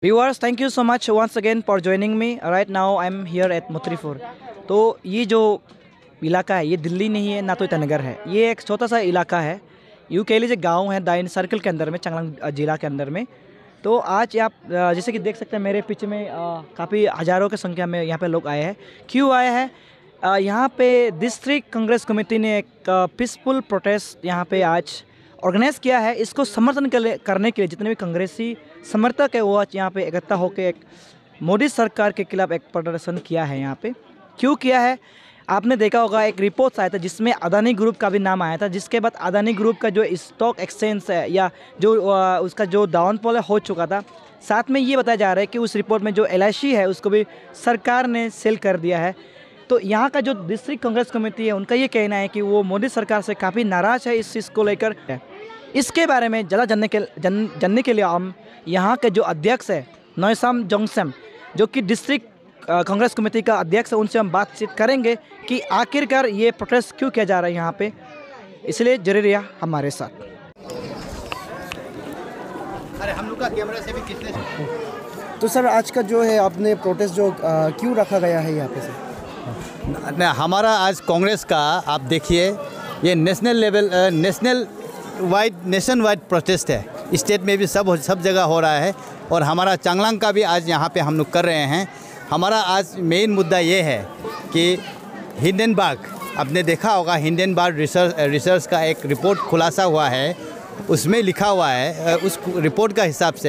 Viewers, thank you so much once again for joining me. Right now I'm here at मुत्रीपुर। तो ये जो इलाका है ये दिल्ली नहीं है, ना तो ईटानगर है, ये एक छोटा सा इलाका है, यूँ कह लीजिए गाँव है दाइन सर्कल के अंदर में, चांगलांग जिला के अंदर में। तो आज आप जैसे कि देख सकते हैं मेरे पीछे में काफ़ी हज़ारों की संख्या में यहाँ पे लोग आए हैं। क्यों आए हैं? यहाँ पे डिस्ट्रिक्ट कांग्रेस कमेटी ने एक पीसफुल प्रोटेस्ट यहाँ पे आज ऑर्गेनाइज़ किया है। इसको समर्थन करने के लिए जितने भी कांग्रेसी समर्थक है वो आज यहाँ पे इकट्ठा होकर एक मोदी सरकार के खिलाफ एक प्रदर्शन किया है। यहाँ पे क्यों किया है? आपने देखा होगा एक रिपोर्ट आया था जिसमें अदानी ग्रुप का भी नाम आया था, जिसके बाद अदानी ग्रुप का जो स्टॉक एक्सचेंज है या जो उसका जो डाउनफॉल हो चुका था। साथ में ये बताया जा रहा है कि उस रिपोर्ट में जो LIC है उसको भी सरकार ने सेल कर दिया है। तो यहाँ का जो डिस्ट्रिक्ट कांग्रेस कमेटी है उनका ये कहना है कि वो मोदी सरकार से काफ़ी नाराज़ है इस चीज़ को लेकर। इसके बारे में ज़्यादा जानने के लिए हम यहाँ के जो अध्यक्ष है नोएसम जोंगसेम, जो कि डिस्ट्रिक्ट कांग्रेस कमेटी का अध्यक्ष है, उनसे हम बातचीत करेंगे कि आखिरकार ये प्रोटेस्ट क्यों किया जा रहा है यहाँ पे। इसलिए जरूर रहिए हमारे साथ। अरे हम लोग का कैमरा से भी कितने। तो सर आज का जो है आपने प्रोटेस्ट जो क्यों रखा गया है यहाँ पे सर? हमारा आज कांग्रेस का आप देखिए ये नेशनल वाइड प्रोटेस्ट है। स्टेट में भी सब जगह हो रहा है और हमारा चांगलांग का भी आज यहाँ पे हम लोग कर रहे हैं। हमारा आज मेन मुद्दा ये है कि हिंडनबर्ग, आपने देखा होगा हिंडनबर्ग रिसर्च का एक रिपोर्ट खुलासा हुआ है, उसमें लिखा हुआ है उस रिपोर्ट का हिसाब से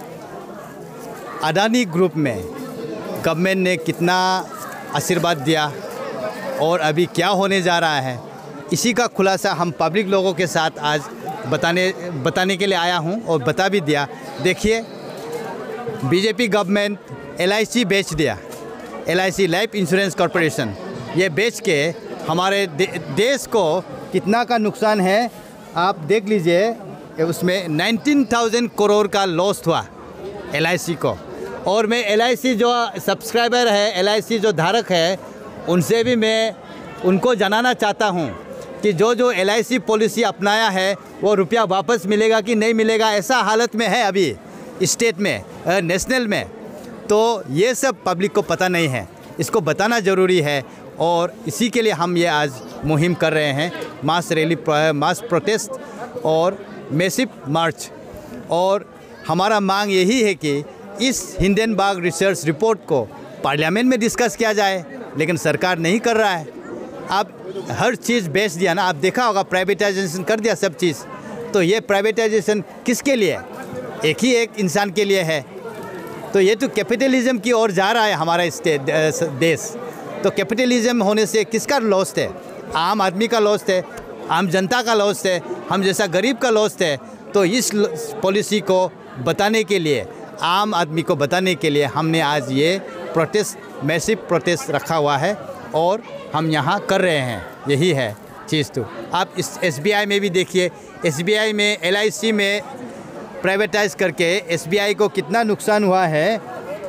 अडानी ग्रुप में गवर्नमेंट ने कितना आशीर्वाद दिया और अभी क्या होने जा रहा है, इसी का खुलासा हम पब्लिक लोगों के साथ आज बताने के लिए आया हूं और बता भी दिया। देखिए बीजेपी गवर्नमेंट LIC बेच दिया, LIC लाइफ इंश्योरेंस कॉरपोरेशन, ये बेच के हमारे देश को कितना का नुकसान है आप देख लीजिए। उसमें 19,000 करोड़ का लॉस हुआ LIC को। और मैं LIC जो सब्सक्राइबर है, LIC जो धारक है, उनसे भी मैं उनको जनाना चाहता हूं कि जो LIC पॉलिसी अपनाया है वो रुपया वापस मिलेगा कि नहीं मिलेगा, ऐसा हालत में है अभी स्टेट में, नेशनल में। तो ये सब पब्लिक को पता नहीं है, इसको बताना ज़रूरी है और इसी के लिए हम ये आज मुहिम कर रहे हैं, मास रैली, मास प्रोटेस्ट और मैसिव मार्च। और हमारा मांग यही है कि इस हिंडनबर्ग रिसर्च रिपोर्ट को पार्लियामेंट में डिस्कस किया जाए, लेकिन सरकार नहीं कर रहा है। अब हर चीज़ बेच दिया ना, आप देखा होगा प्राइवेटाइजेशन कर दिया सब चीज़। तो ये प्राइवेटाइजेशन किसके लिए? एक इंसान के लिए है। तो ये तो कैपिटलिज्म की ओर जा रहा है हमारा देश। तो कैपिटलिज्म होने से किसका लॉस है? आम आदमी का लॉस है, आम जनता का लॉस है, हम जैसा गरीब का लॉस है। तो इस पॉलिसी को बताने के लिए, आम आदमी को बताने के लिए हमने आज ये प्रोटेस्ट, मैसिव प्रोटेस्ट रखा हुआ है और हम यहाँ कर रहे हैं। यही है चीज़। तो आप इस SBI में भी देखिए, SBI में LIC में प्राइवेटाइज करके SBI को कितना नुकसान हुआ है,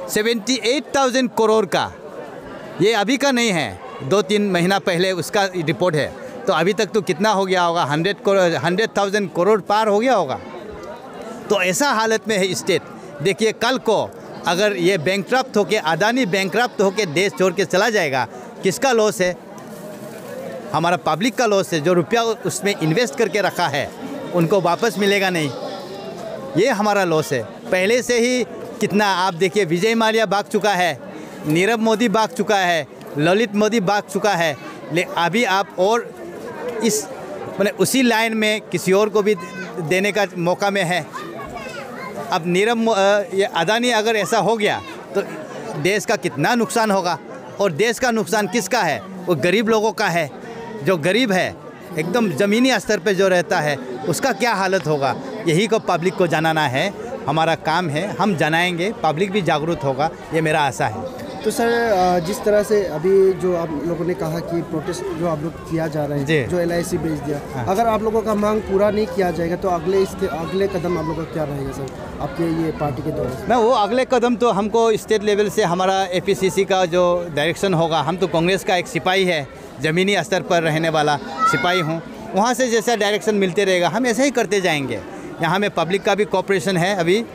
78,000 करोड़ का। ये अभी का नहीं है, 2-3 महीना पहले उसका रिपोर्ट है। तो अभी तक तो कितना हो गया होगा, 100,000 करोड़ पार हो गया होगा। तो ऐसा हालत में है स्टेट। देखिए कल को अगर ये बैंकक्रप्ट होके, अदानी बैंकक्रप्ट होके देश छोड़ के चला जाएगा, किसका लॉस है? हमारा पब्लिक का लॉस है। जो रुपया उसमें इन्वेस्ट करके रखा है उनको वापस मिलेगा नहीं, ये हमारा लॉस है। पहले से ही कितना आप देखिए, विजय माल्या भाग चुका है, नीरव मोदी भाग चुका है, ललित मोदी भाग चुका है। अभी आप और इस उसी लाइन में किसी और को भी देने का मौका में है। अब ये अदानी अगर ऐसा हो गया तो देश का कितना नुकसान होगा। और देश का नुकसान किसका है? वो गरीब लोगों का है। जो गरीब है एकदम ज़मीनी स्तर पे जो रहता है उसका क्या हालत होगा, यही को पब्लिक को जनाना है। हमारा काम है, हम जनाएंगे, पब्लिक भी जागरूक होगा, ये मेरा आशा है। तो सर जिस तरह से अभी जो आप लोगों ने कहा कि प्रोटेस्ट जो आप लोग किया जा रहा है, जो LIC बेच दिया, अगर आप लोगों का मांग पूरा नहीं किया जाएगा तो अगले कदम आप लोगों का क्या रहेगा सर आपके ये पार्टी के द्वारा? ना वो अगले कदम तो हमको स्टेट लेवल से हमारा APCC का जो डायरेक्शन होगा, हम तो कांग्रेस का एक सिपाही है, ज़मीनी स्तर पर रहने वाला सिपाही हूँ, वहाँ से जैसा डायरेक्शन मिलते रहेगा हम ऐसे ही करते जाएंगे। यहाँ में पब्लिक का भी कोऑपरेशन है अभी।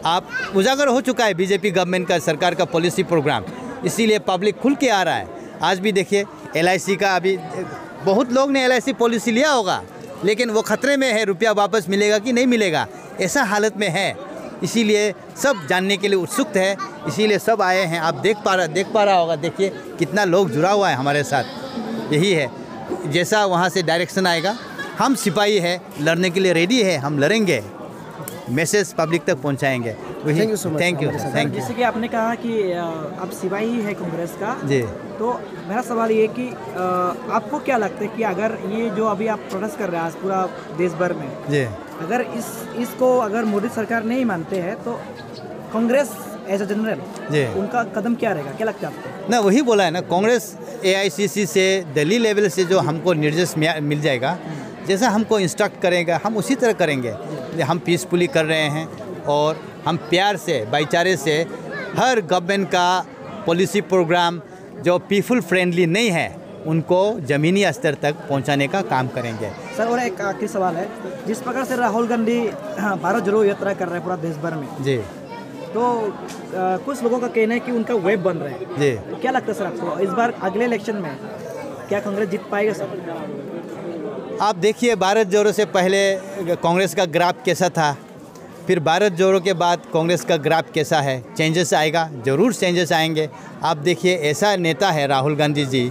आप उजागर हो चुका है बीजेपी गवर्नमेंट का, सरकार का पॉलिसी प्रोग्राम, इसीलिए पब्लिक खुल के आ रहा है। आज भी देखिए LIC का, अभी बहुत लोग ने LIC पॉलिसी लिया होगा, लेकिन वो खतरे में है, रुपया वापस मिलेगा कि नहीं मिलेगा, ऐसा हालत में है। इसीलिए सब जानने के लिए उत्सुक है, इसीलिए सब आए हैं। आप देख पा रहा होगा, देखिए कितना लोग जुड़ा हुआ है हमारे साथ। यही है, जैसा वहाँ से डायरेक्शन आएगा, हम सिपाही है, लड़ने के लिए रेडी है, हम लड़ेंगे, मैसेज पब्लिक तक पहुंचाएंगे। Thank you so much. Thank you. जैसे कि आपने कहा कि आप सिपाही है कांग्रेस का जी, तो मेरा सवाल ये कि आपको क्या लगता है कि अगर ये जो अभी आप प्रोटेस्ट कर रहे हैं आज पूरा देश भर में जी, अगर इसको अगर मोदी सरकार नहीं मानते हैं तो Congress as a general ji, उनका कदम क्या रहेगा, क्या लगता है आपको? ना वही बोला है ना, कांग्रेस AICC से दिल्ली लेवल से जो हमको निर्देश मिल जाएगा, जैसा हमको इंस्ट्रक्ट करेगा हम उसी तरह करेंगे। हम पीसफुली कर रहे हैं और हम प्यार से, भाईचारे से हर गवर्नमेंट का पॉलिसी प्रोग्राम जो पीपल फ्रेंडली नहीं है उनको ज़मीनी स्तर तक पहुंचाने का काम करेंगे। सर और एक आखिरी सवाल है, जिस प्रकार से राहुल गांधी भारत जोड़ो यात्रा कर रहे हैं पूरा देश भर में जी, तो कुछ लोगों का कहना है कि उनका वेब बन रहा है जी, तो क्या लगता है सर आपको इस बार अगले इलेक्शन में क्या कांग्रेस जीत पाएगा सर? आप देखिए भारत जोड़ो से पहले कांग्रेस का ग्राफ कैसा था, फिर भारत जोड़ो के बाद कांग्रेस का ग्राफ कैसा है, चेंजेस आएगा, ज़रूर चेंजेस आएंगे। आप देखिए ऐसा नेता है राहुल गांधी जी,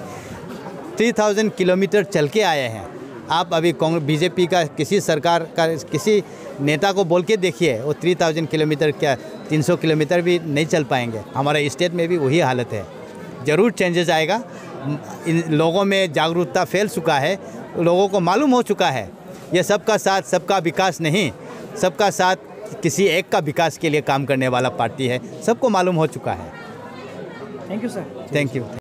3000 किलोमीटर चल के आए हैं। आप अभी बीजेपी का किसी सरकार का किसी नेता को बोल के देखिए, वो 3000 किलोमीटर क्या 300 किलोमीटर भी नहीं चल पाएंगे। हमारे स्टेट में भी वही हालत है, ज़रूर चेंजेस आएगा। इन लोगों में जागरूकता फैल चुका है, लोगों को मालूम हो चुका है ये सबका साथ सबका विकास नहीं, सबका साथ किसी एक का विकास के लिए काम करने वाला पार्टी है, सबको मालूम हो चुका है। Thank you sir. Thank you.